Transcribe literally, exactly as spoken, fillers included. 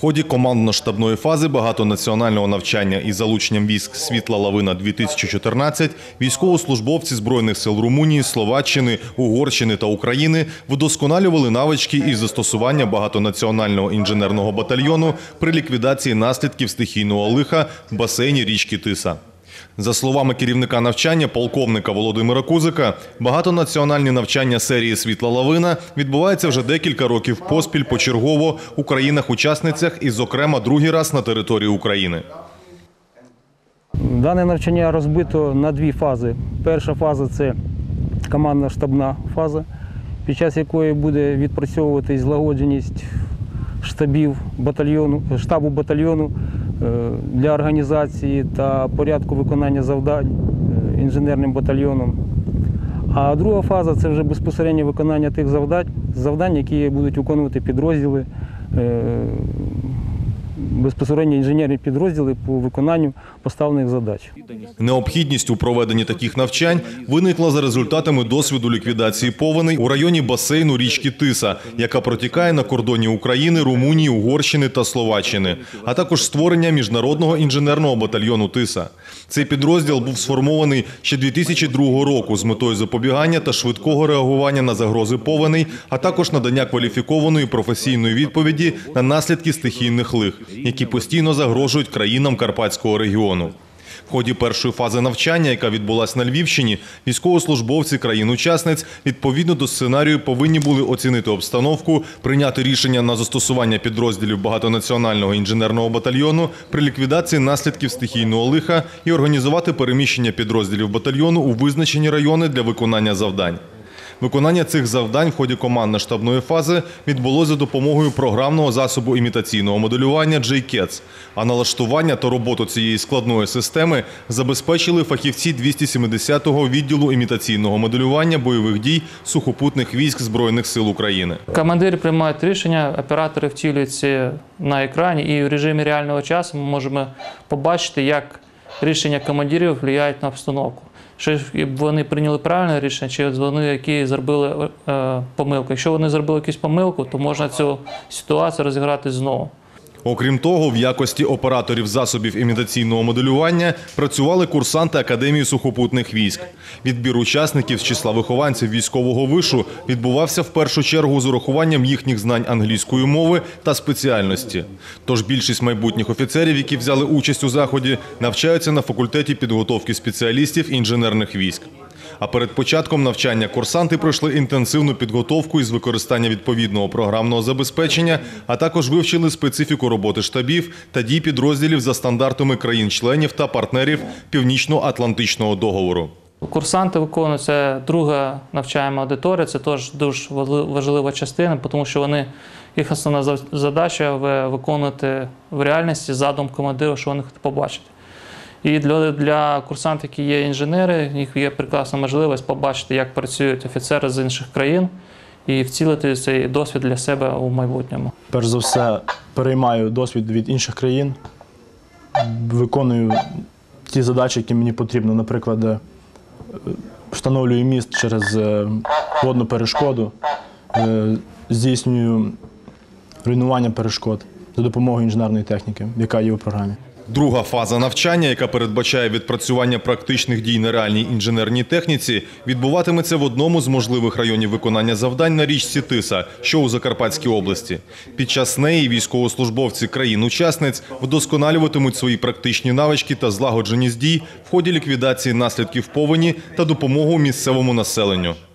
ході командно-штабної фази багатонаціонального навчання із залученням військ «Світла лавина-дві тисячі чотирнадцять» військовослужбовці Збройних сил Румунії, Словаччини, Угорщини та України вдосконалювали навички із застосування багатонаціонального інженерного батальйону при ліквідації наслідків стихійного лиха в басейні річки Тиса. За словами керівника навчання, полковника Володимира Кузика, багатонаціональні навчання серії «Світла лавина» відбуваються вже декілька років поспіль почергово у країнах-учасницях і, зокрема, другий раз на території України. Дане навчання розбито на дві фази. Перша фаза – це командна штабна фаза, під час якої буде відпрацьовуватись злагодженість штабів батальйону, штабу батальйону для організації та порядку виконання завдань інженерним батальйоном. А друга фаза – це вже безпосередньо виконання тих завдань, завдань, які будуть виконувати підрозділи, безпосередньо інженерні підрозділи по виконанню поставлених задач. Необхідність у проведенні таких навчань виникла за результатами досвіду ліквідації повеней у районі басейну річки Тиса, яка протікає на кордоні України, Румунії, Угорщини та Словаччини, а також створення міжнародного інженерного батальйону Тиса. Цей підрозділ був сформований ще дві тисячі другого року з метою запобігання та швидкого реагування на загрози повеней, а також надання кваліфікованої професійної відповіді на наслідки стихійних лих, які постійно загрожують країнам Карпатського регіону. В ході першої фази навчання, яка відбулася на Львівщині, військовослужбовці країн-учасниць відповідно до сценарію повинні були оцінити обстановку, прийняти рішення на застосування підрозділів багатонаціонального інженерного батальйону при ліквідації наслідків стихійного лиха і організувати переміщення підрозділів батальйону у визначені райони для виконання завдань. Виконання цих завдань в ході командно-штабної фази відбулося за допомогою програмного засобу імітаційного моделювання джей кетс, а налаштування та роботу цієї складної системи забезпечили фахівці двісті сімдесятого відділу імітаційного моделювання бойових дій сухопутних військ Збройних сил України. Командири приймають рішення, оператори втілюються на екрані, і в режимі реального часу ми можемо побачити, як рішення командирів впливають на обстановку. Що вони прийняли правильне рішення, чи вони які зробили е, помилку. Якщо вони зробили якусь помилку, то можна цю ситуацію розіграти знову. Окрім того, в якості операторів засобів імітаційного моделювання працювали курсанти Академії сухопутних військ. Відбір учасників з числа вихованців військового вишу відбувався в першу чергу з урахуванням їхніх знань англійської мови та спеціальності. Тож більшість майбутніх офіцерів, які взяли участь у заході, навчаються на факультеті підготовки спеціалістів інженерних військ. А перед початком навчання курсанти пройшли інтенсивну підготовку із використання відповідного програмного забезпечення, а також вивчили специфіку роботи штабів та дій підрозділів за стандартами країн-членів та партнерів Північно-Атлантичного договору. Курсанти виконують, це друга навчаєма аудиторія, це теж дуже важлива частина, тому що вони, їх основна задача виконувати в реальності задум командира, що вони хочуть побачити. І для, для курсантів, які є інженери, їх є прекрасна можливість побачити, як працюють офіцери з інших країн і вцілити цей досвід для себе у майбутньому. Перш за все, переймаю досвід від інших країн, виконую ті задачі, які мені потрібно. Наприклад, встановлюю міст через водну перешкоду, здійснюю руйнування перешкод за допомогою інженерної техніки, яка є у програмі. Друга фаза навчання, яка передбачає відпрацювання практичних дій на реальній інженерній техніці, відбуватиметься в одному з можливих районів виконання завдань на річці Тиса, що у Закарпатській області. Під час неї військовослужбовці країн-учасниць вдосконалюватимуть свої практичні навички та злагодженість дій в ході ліквідації наслідків повені та допомогу місцевому населенню.